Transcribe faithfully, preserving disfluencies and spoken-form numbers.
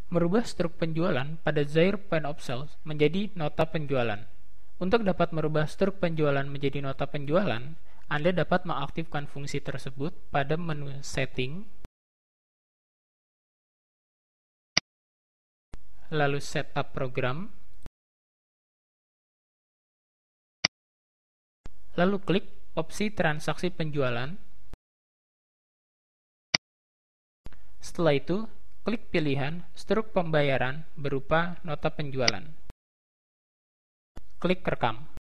Merubah struk penjualan pada Zaire Point of Sale menjadi nota penjualan. Untuk dapat merubah struk penjualan menjadi nota penjualan, Anda dapat mengaktifkan fungsi tersebut pada menu Setting, lalu Setup Program, lalu klik opsi transaksi penjualan. Setelah itu, klik pilihan struk pembayaran berupa nota penjualan. Klik rekam.